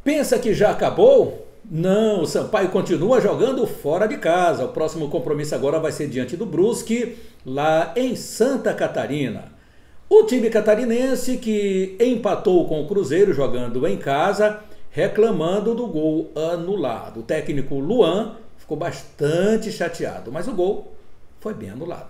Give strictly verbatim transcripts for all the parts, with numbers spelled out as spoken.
Pensa que já acabou? Não, o Sampaio continua jogando fora de casa. O próximo compromisso agora vai ser diante do Brusque, lá em Santa Catarina. O time catarinense que empatou com o Cruzeiro jogando em casa, reclamando do gol anulado. O técnico Luan ficou bastante chateado, mas o gol foi bem anulado.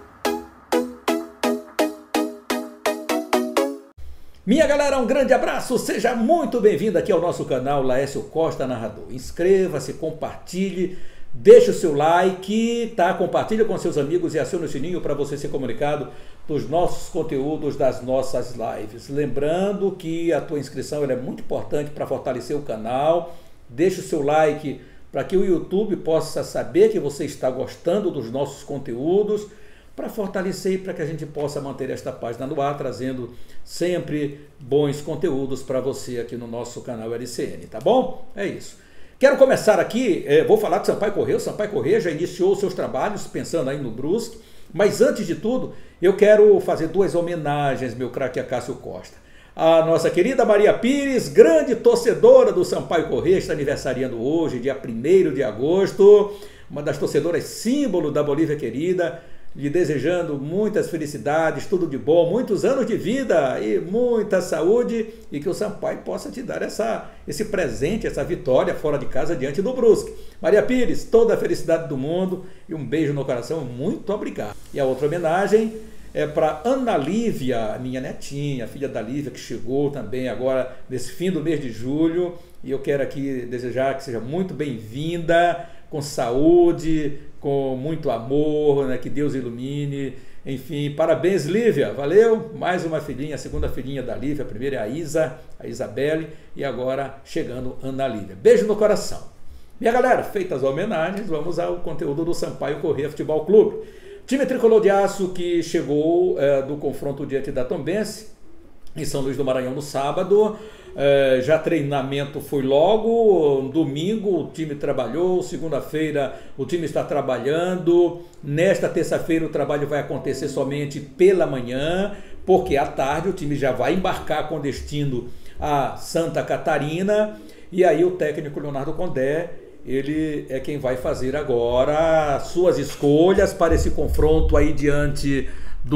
Minha galera, um grande abraço, seja muito bem-vindo aqui ao nosso canal Laércio Costa Narrador. Inscreva-se, compartilhe, deixe o seu like, tá? Compartilhe com seus amigos e acione o sininho para você ser comunicado dos nossos conteúdos, das nossas lives. Lembrando que a tua inscrição ela é muito importante para fortalecer o canal. Deixe o seu like para que o YouTube possa saber que você está gostando dos nossos conteúdos, para fortalecer e para que a gente possa manter esta página no ar, trazendo sempre bons conteúdos para você aqui no nosso canal L C N, tá bom? É isso. Quero começar aqui, é, vou falar do Sampaio Corrêa. O Sampaio Corrêa já iniciou seus trabalhos, pensando aí no Brusque, mas antes de tudo, eu quero fazer duas homenagens, meu craque Cássio Costa. A nossa querida Maria Pires, grande torcedora do Sampaio Corrêa, está aniversariando hoje, dia primeiro de agosto, uma das torcedoras símbolo da Bolívia querida, lhe desejando muitas felicidades, tudo de bom, muitos anos de vida e muita saúde, e que o Sampaio possa te dar essa, esse presente, essa vitória fora de casa diante do Brusque. Maria Pires, toda a felicidade do mundo e um beijo no coração, muito obrigado. E a outra homenagem é para Ana Lívia, minha netinha, filha da Lívia, que chegou também agora nesse fim do mês de julho, e eu quero aqui desejar que seja muito bem-vinda, com saúde, com muito amor, né? Que Deus ilumine, enfim, parabéns Lívia, valeu, mais uma filhinha, a segunda filhinha da Lívia, a primeira é a Isa, a Isabelle, e agora chegando Ana Lívia. Beijo no coração. Minha galera, feitas as homenagens, vamos ao conteúdo do Sampaio Corrêa Futebol Clube. Time tricolor de aço que chegou é, do confronto diante da Tombense, em São Luís do Maranhão no sábado. É, já treinamento foi logo, domingo o time trabalhou, segunda-feira o time está trabalhando, nesta terça-feira o trabalho vai acontecer somente pela manhã, porque à tarde o time já vai embarcar com destino a Santa Catarina, e aí o técnico Leonardo Condé, ele é quem vai fazer agora suas escolhas para esse confronto aí diante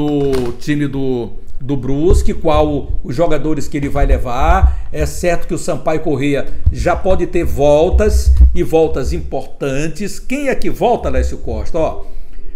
do time do, do Brusque, qual os jogadores que ele vai levar. É certo que o Sampaio Corrêa já pode ter voltas, e voltas importantes. Quem é que volta, Lécio Costa? Ó,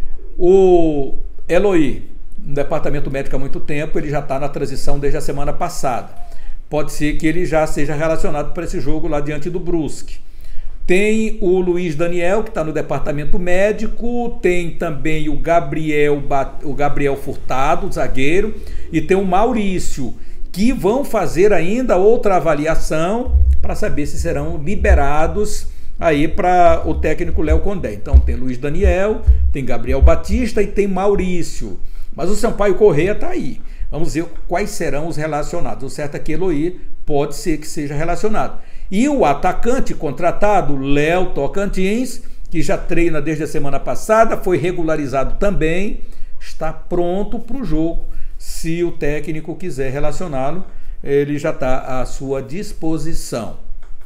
o Eloy, no departamento médico há muito tempo, ele já está na transição desde a semana passada. Pode ser que ele já seja relacionado para esse jogo lá diante do Brusque. Tem o Luiz Daniel, que está no departamento médico, tem também o Gabriel, o Gabriel Furtado, zagueiro, e tem o Maurício, que vão fazer ainda outra avaliação para saber se serão liberados aí para o técnico Léo Condé. Então tem Luiz Daniel, tem Gabriel Batista e tem Maurício. Mas o Sampaio Corrêa está aí. Vamos ver quais serão os relacionados. O certo é que Eloy pode ser que seja relacionado. E o atacante contratado, Léo Tocantins, que já treina desde a semana passada, foi regularizado também, está pronto para o jogo. Se o técnico quiser relacioná-lo, ele já está à sua disposição.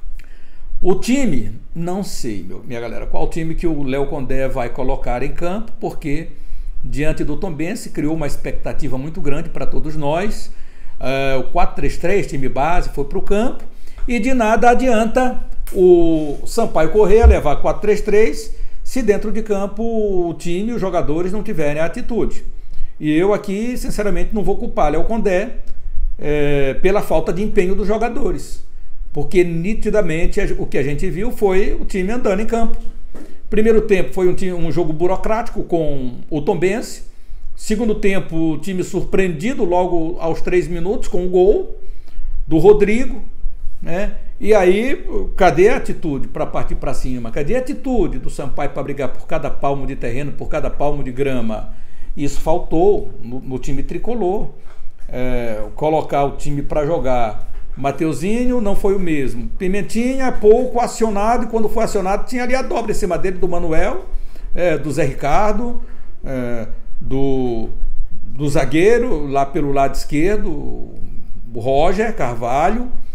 O time, não sei, meu, minha galera, qual time que o Léo Condé vai colocar em campo, porque diante do Tombense criou uma expectativa muito grande para todos nós. Uh, o quatro três três, time base, foi para o campo. E de nada adianta o Sampaio Corrêa levar quatro três três se dentro de campo o time e os jogadores não tiverem a atitude. E eu aqui, sinceramente, não vou culpar Léo Condé é, pela falta de empenho dos jogadores. Porque nitidamente o que a gente viu foi o time andando em campo. Primeiro tempo foi um, time, um jogo burocrático com o Tombense. Segundo tempo, o time surpreendido logo aos três minutos com o gol do Rodrigo. Né? E aí, cadê a atitude para partir para cima? Cadê a atitude do Sampaio para brigar por cada palmo de terreno, por cada palmo de grama? Isso faltou no, no time tricolor. É, colocar o time para jogar. Mateuzinho não foi o mesmo. Pimentinha, pouco acionado, e quando foi acionado tinha ali a dobra em cima dele do Manuel, é, do Zé Ricardo, é, do, do zagueiro lá pelo lado esquerdo, o Roger Carvalho.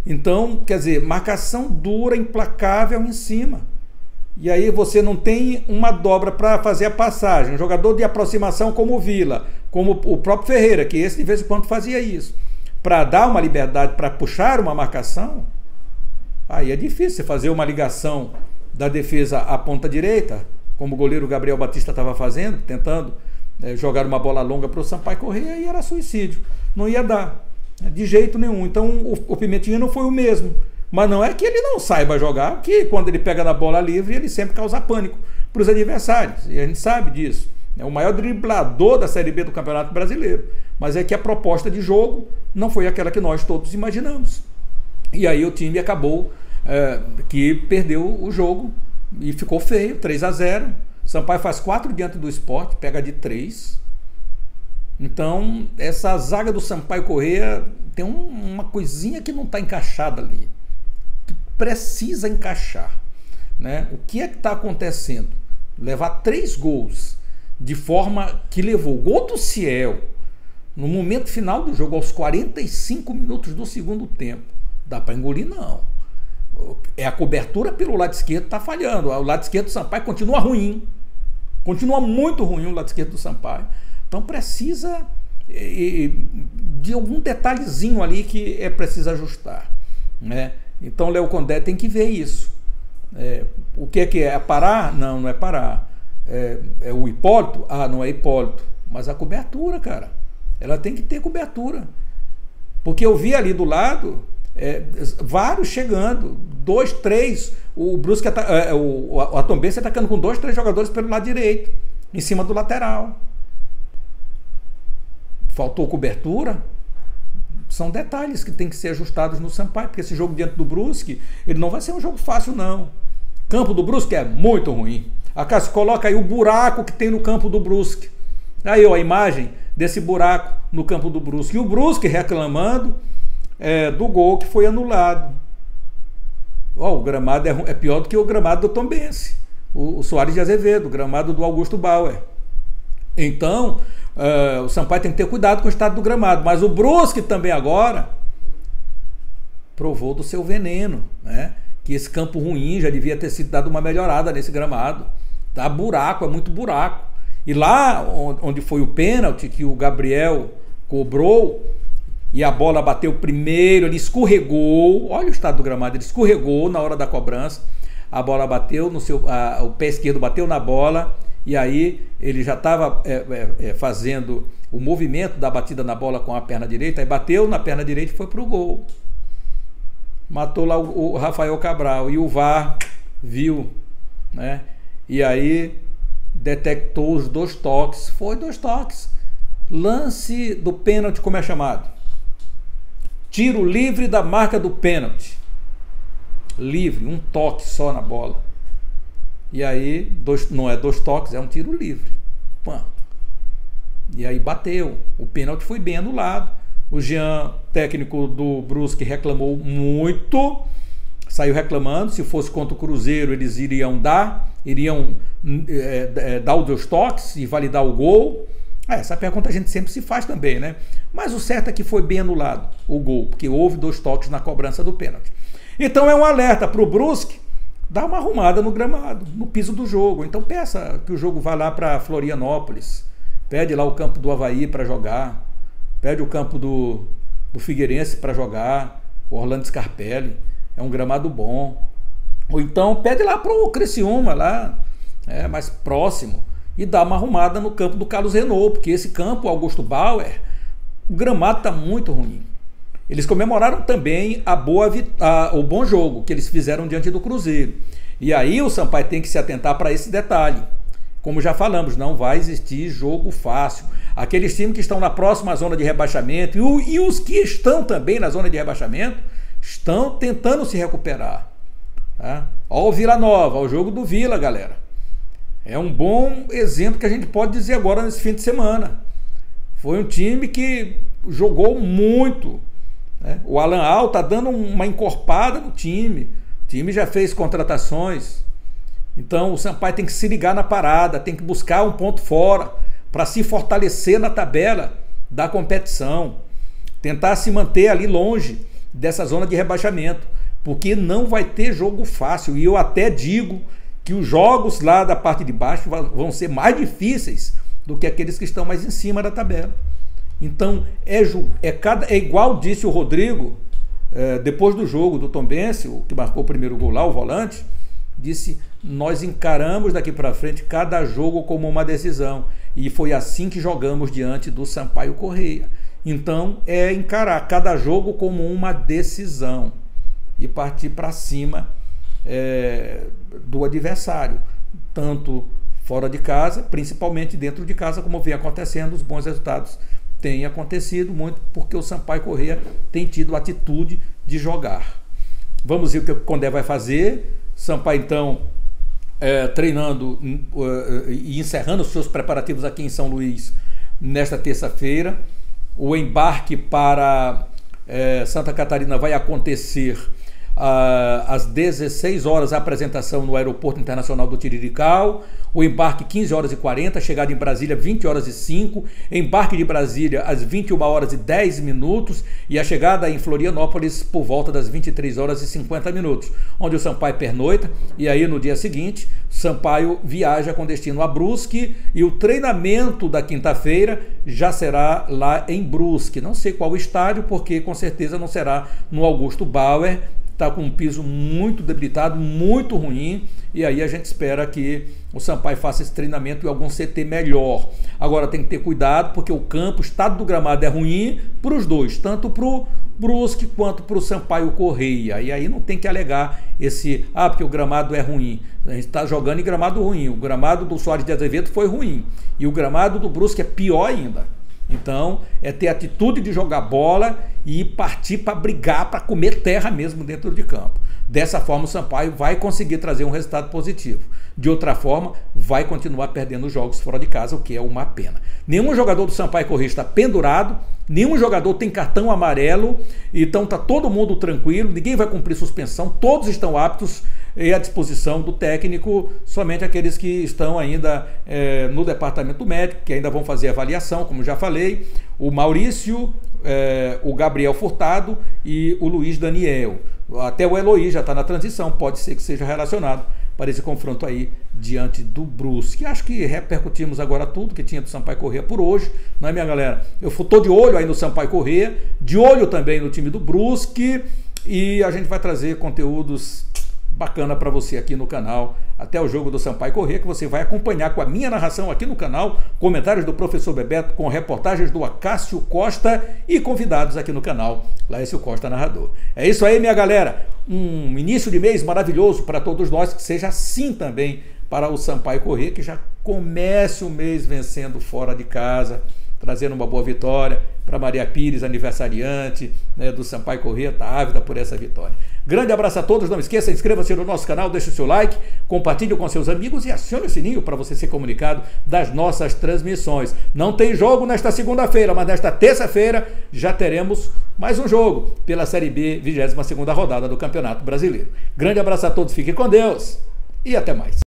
Então, quer dizer, marcação dura, implacável em cima. E aí você não tem uma dobra para fazer a passagem. Um jogador de aproximação como o Vila, como o próprio Ferreira, que esse de vez em quando fazia isso, para dar uma liberdade, para puxar uma marcação, aí é difícil você fazer uma ligação da defesa à ponta direita, como o goleiro Gabriel Batista estava fazendo, tentando é, jogar uma bola longa para o Sampaio correr, aí era suicídio. Não ia dar, de jeito nenhum. Então o, o Pimentinha não foi o mesmo. Mas não é que ele não saiba jogar, porque quando ele pega na bola livre, ele sempre causa pânico para os adversários. E a gente sabe disso. É o maior driblador da Série B do Campeonato Brasileiro. Mas é que a proposta de jogo não foi aquela que nós todos imaginamos. E aí o time acabou é, que perdeu o jogo e ficou feio, três a zero. Sampaio faz quatro diante do Sport, pega de três. Então, essa zaga do Sampaio Corrêa tem um, uma coisinha que não está encaixada ali. Precisa encaixar, né? O que é que está acontecendo? Levar três gols de forma que levou o gol do Ciel no momento final do jogo, aos quarenta e cinco minutos do segundo tempo. Dá para engolir? Não. É a cobertura pelo lado esquerdo que está falhando. O lado esquerdo do Sampaio continua ruim. Continua muito ruim o lado esquerdo do Sampaio. Então precisa de algum detalhezinho ali que é preciso ajustar, né? Então o Léo Condé tem que ver isso. É, o que é que é? É parar? Não, não é parar. É, é o Hipólito? Ah, não é Hipólito. Mas a cobertura, cara. Ela tem que ter cobertura. Porque eu vi ali do lado é, vários chegando. Dois, três. O Brusque, é, o, a Tombense atacando com dois, três jogadores pelo lado direito. Em cima do lateral. Faltou cobertura? São detalhes que tem que ser ajustados no Sampaio, porque esse jogo diante do Brusque, ele não vai ser um jogo fácil, não. Campo do Brusque é muito ruim. A Cássio coloca aí o buraco que tem no campo do Brusque. Aí, ó, a imagem desse buraco no campo do Brusque. E o Brusque reclamando é, do gol que foi anulado. Ó, o gramado é, é pior do que o gramado do Tombense. O, o Soares de Azevedo, o gramado do Augusto Bauer. Então, Uh, o Sampaio tem que ter cuidado com o estado do gramado, mas o Brusque também agora provou do seu veneno, né? Que esse campo ruim já devia ter sido dado uma melhorada nesse gramado. Dá buraco, é muito buraco. E lá onde foi o pênalti que o Gabriel cobrou e a bola bateu primeiro, ele escorregou, olha o estado do gramado, ele escorregou na hora da cobrança, a bola bateu no seu, a, o pé esquerdo bateu na bola. E aí ele já estava é, é, fazendo o movimento da batida na bola com a perna direita, aí bateu na perna direita e foi para o gol. Matou lá o, o Rafael Cabral e o V A R viu, né? E aí detectou os dois toques, foi dois toques. Lance do pênalti, como é chamado? Tiro livre da marca do pênalti. Livre, um toque só na bola. E aí, dois, não é dois toques, é um tiro livre. Pã. E aí bateu. O pênalti foi bem anulado. O Jean, técnico do Brusque, reclamou muito. Saiu reclamando. Se fosse contra o Cruzeiro, eles iriam dar. Iriam é, é, dar os dois toques e validar o gol. Ah, essa pergunta a gente sempre se faz também, né? Mas o certo é que foi bem anulado o gol, porque houve dois toques na cobrança do pênalti. Então é um alerta para o Brusque. Dá uma arrumada no gramado, no piso do jogo. Então peça que o jogo vá lá para Florianópolis. Pede lá o campo do Avaí para jogar. Pede o campo do, do Figueirense para jogar. O Orlando Scarpelli. É um gramado bom. Ou então pede lá para o Criciúma, lá, é, mais próximo. E dá uma arrumada no campo do Carlos Renault. Porque esse campo, Augusto Bauer, o gramado está muito ruim. Eles comemoraram também a boa, a, o bom jogo que eles fizeram diante do Cruzeiro. E aí o Sampaio tem que se atentar para esse detalhe. Como já falamos, não vai existir jogo fácil. Aqueles times que estão na próxima zona de rebaixamento e, o, e os que estão também na zona de rebaixamento estão tentando se recuperar. Tá? Ó o Vila Nova, ó o jogo do Vila, galera. É um bom exemplo que a gente pode dizer agora nesse fim de semana. Foi um time que jogou muito. O Alan Al está dando uma encorpada no time. O time já fez contratações. Então o Sampaio tem que se ligar na parada, tem que buscar um ponto fora para se fortalecer na tabela da competição. Tentar se manter ali longe dessa zona de rebaixamento, porque não vai ter jogo fácil. E eu até digo que os jogos lá da parte de baixo vão ser mais difíceis do que aqueles que estão mais em cima da tabela. Então, é, é, cada, é igual disse o Rodrigo, é, depois do jogo do Tombense, o que marcou o primeiro gol lá, o volante, disse, nós encaramos daqui para frente cada jogo como uma decisão. E foi assim que jogamos diante do Sampaio Corrêa. Então, é encarar cada jogo como uma decisão e partir para cima é, do adversário, tanto fora de casa, principalmente dentro de casa, como vem acontecendo, os bons resultados têm acontecido muito porque o Sampaio Corrêa tem tido a atitude de jogar. Vamos ver o que o Condé vai fazer. Sampaio, então, é, treinando uh, e encerrando os seus preparativos aqui em São Luís nesta terça-feira. O embarque para é, Santa Catarina vai acontecer uh, às dezesseis horas, a apresentação no Aeroporto Internacional do Tirirical. O embarque quinze horas e quarenta, chegada em Brasília vinte horas e cinco, embarque de Brasília às vinte e uma horas e dez minutos e a chegada em Florianópolis por volta das vinte e três horas e cinquenta minutos, onde o Sampaio pernoita e aí no dia seguinte Sampaio viaja com destino a Brusque e o treinamento da quinta-feira já será lá em Brusque. Não sei qual estádio, porque com certeza não será no Augusto Bauer, está com um piso muito debilitado, muito ruim, e aí a gente espera que o Sampaio faça esse treinamento em algum C T melhor. Agora tem que ter cuidado, porque o campo, o estado do gramado é ruim para os dois, tanto para o Brusque quanto para o Sampaio Corrêa, e aí não tem que alegar esse, ah, porque o gramado é ruim. A gente está jogando em gramado ruim, o gramado do Soares de Azevedo foi ruim, e o gramado do Brusque é pior ainda. Então, é ter atitude de jogar bola e partir para brigar, para comer terra mesmo dentro de campo. Dessa forma, o Sampaio vai conseguir trazer um resultado positivo. De outra forma, vai continuar perdendo jogos fora de casa, o que é uma pena. Nenhum jogador do Sampaio Corrêa está pendurado, nenhum jogador tem cartão amarelo, então está todo mundo tranquilo, ninguém vai cumprir suspensão, todos estão aptos e à disposição do técnico, somente aqueles que estão ainda é, no departamento médico, que ainda vão fazer avaliação, como já falei, o Maurício, é, o Gabriel Furtado e o Luiz Daniel. Até o Eloy já está na transição, pode ser que seja relacionado para esse confronto aí diante do Brusque. Acho que repercutimos agora tudo que tinha do Sampaio Corrêa por hoje, não é, minha galera? Eu estou de olho aí no Sampaio Corrêa, de olho também no time do Brusque, e a gente vai trazer conteúdos bacana para você aqui no canal, até o jogo do Sampaio Corrêa, que você vai acompanhar com a minha narração aqui no canal, comentários do professor Bebeto, com reportagens do Acácio Costa e convidados aqui no canal, Laércio Costa Narrador. É isso aí, minha galera, um início de mês maravilhoso para todos nós, que seja assim também para o Sampaio Corrêa, que já comece o mês vencendo fora de casa, trazendo uma boa vitória para Maria Pires, aniversariante, né, do Sampaio Corrêa, está ávida por essa vitória. Grande abraço a todos, não esqueça, inscreva-se no nosso canal, deixe o seu like, compartilhe com seus amigos e acione o sininho para você ser comunicado das nossas transmissões. Não tem jogo nesta segunda-feira, mas nesta terça-feira já teremos mais um jogo pela Série B, vigésima segunda rodada do Campeonato Brasileiro. Grande abraço a todos, fiquem com Deus e até mais.